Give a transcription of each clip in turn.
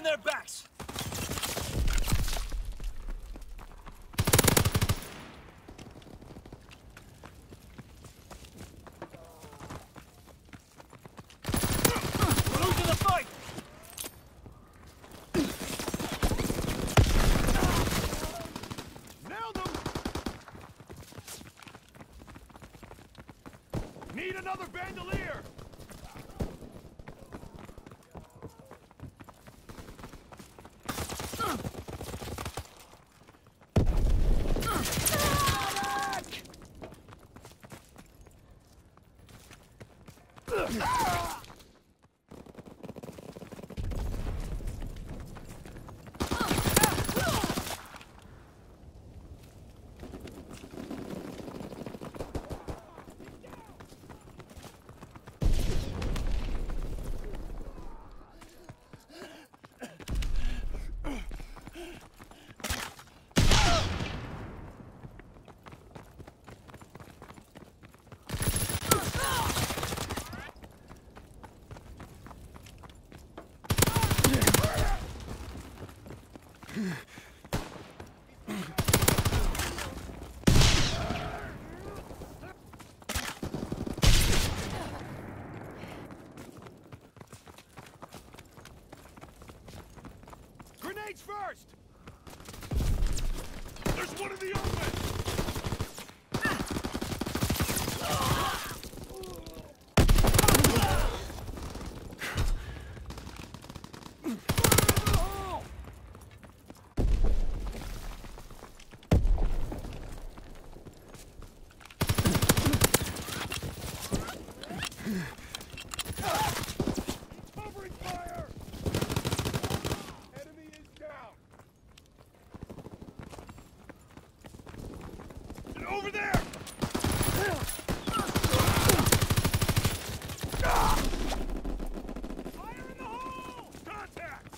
breaking their backs! We're losing the fight! Nailed them! Need another bandolier! Grenades first! There's one in the open! Covering fire! Enemy is down! And over there! Fire in the hole! Contact!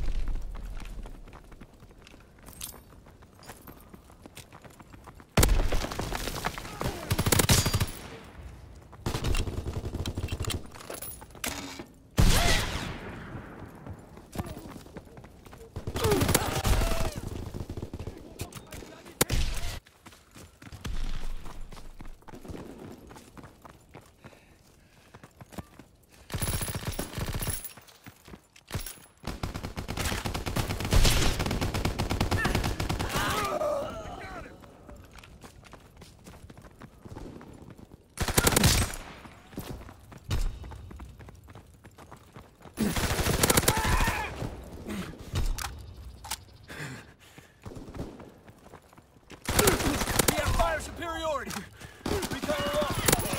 We have fire superiority! Recon aloft!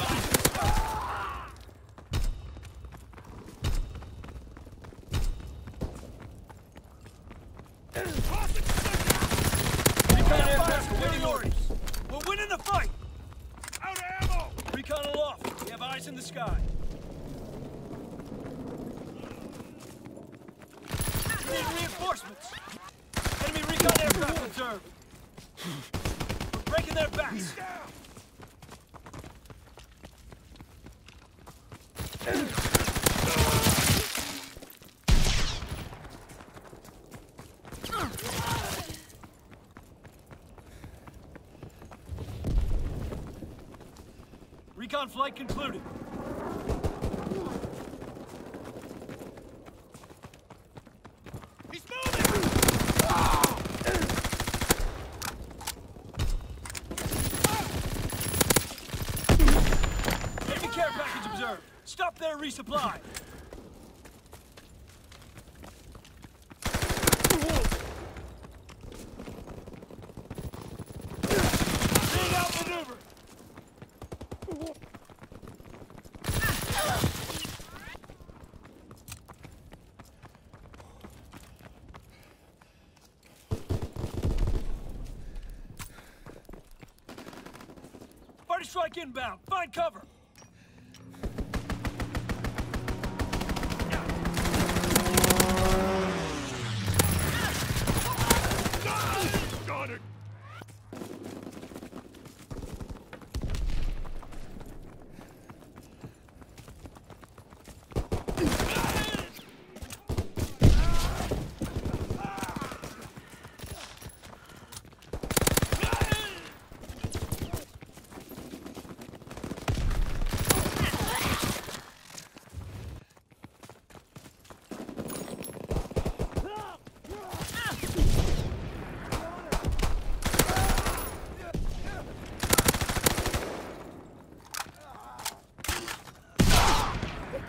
Recon aircraft superiority! We're winning the fight! Out of ammo! Recon aloft! We have eyes in the sky! We need reinforcements! Enemy recon aircraft observed! We're breaking their backs! Recon flight concluded. He's moving! Enemy care package observed. Stop their resupply. Being outmaneuvered. Party strike inbound. Find cover. Got it!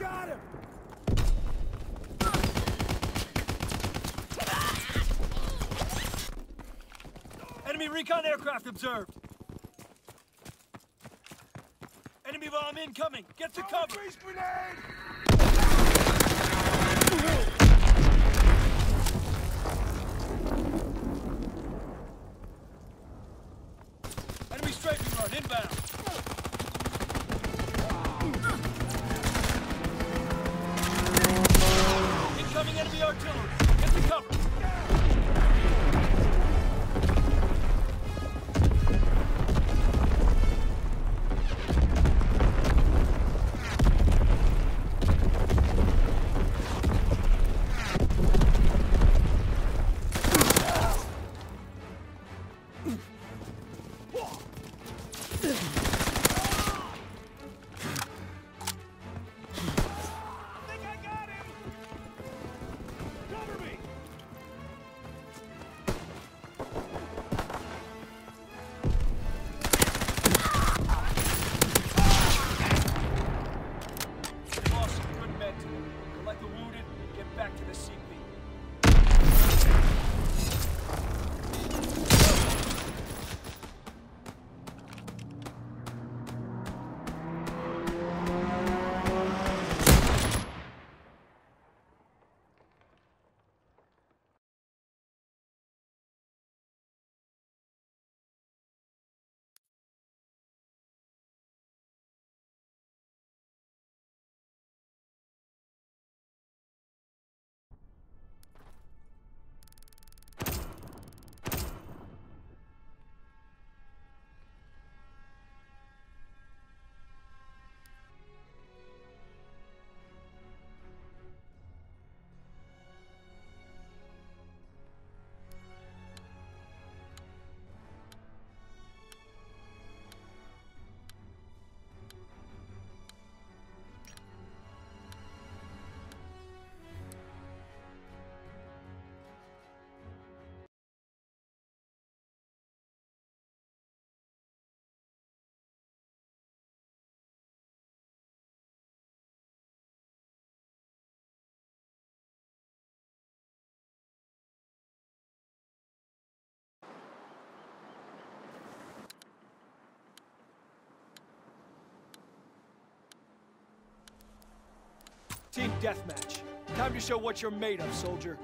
got him! Enemy recon aircraft observed. Enemy bomb incoming. Get to cover. Freeze grenade! Enemy strafing run inbound. Incoming enemy artillery. Get to cover. Collect the wounded, get back to the CP. Team deathmatch. Time to show what you're made of, soldier.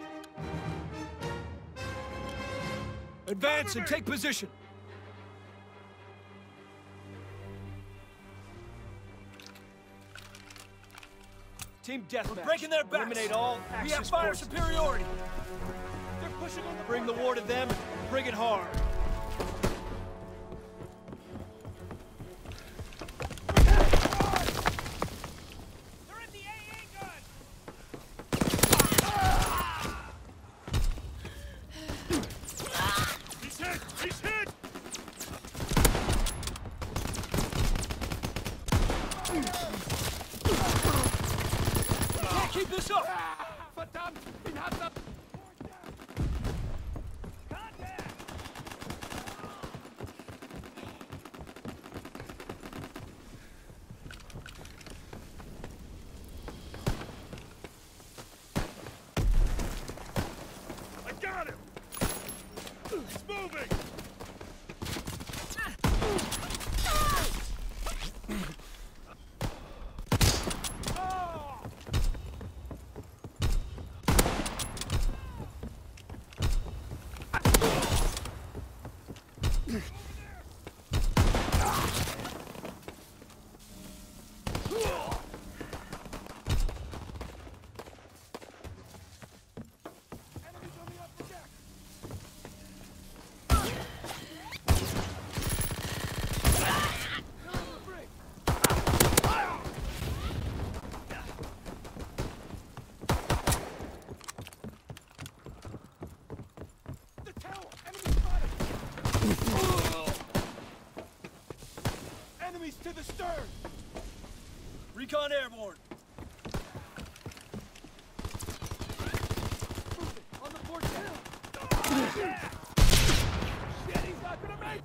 Advance and take position. Team deathmatch. We're breaking their backs. Eliminate all Axis We have fire forces. Superiority. They're pushing on the Bring the war to them. Bring it hard. Keep this up! Verdammt! Ihn hat's ab! I got him! He's moving! Enemies to the stern! Recon airborne! On the port deck! Shit, he's not gonna make!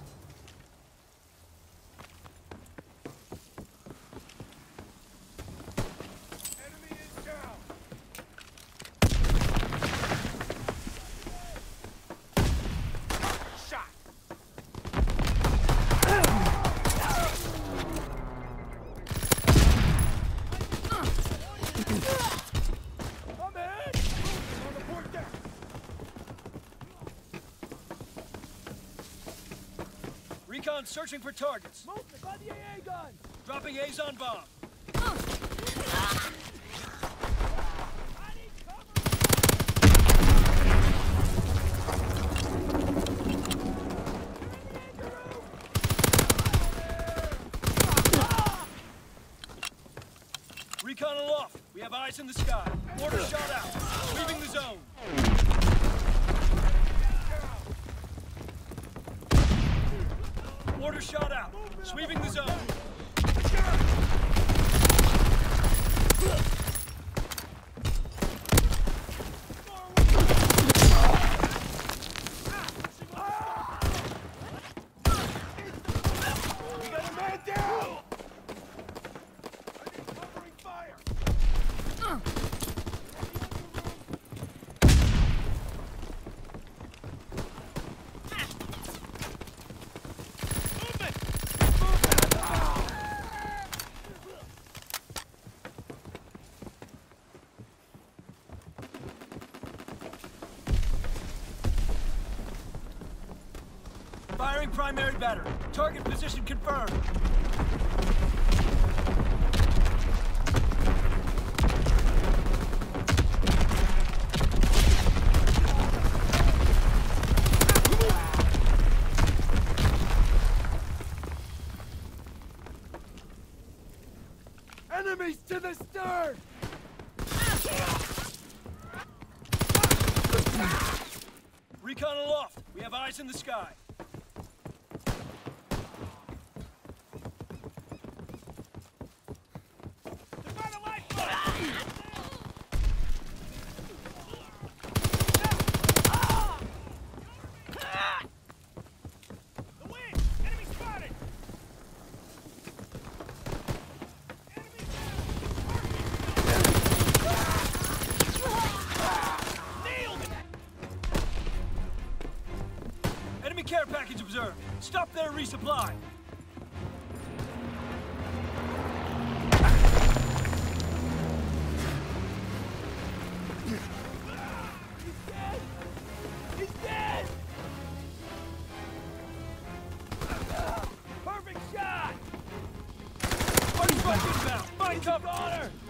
Recon searching for targets. Movement by the AA gun! Dropping Azon bomb. Recon aloft. We have eyes in the sky. Mortar shot out. Leaving the zone. Mortar shot out. Sweeping the zone. We got a man down! I need covering fire! Firing primary battery. Target position confirmed. Enemies to the stern! Recon aloft. We have eyes in the sky. Enemy care package observed. Stop their resupply. He's dead! Perfect shot! Party strike inbound. Find cover. Got her!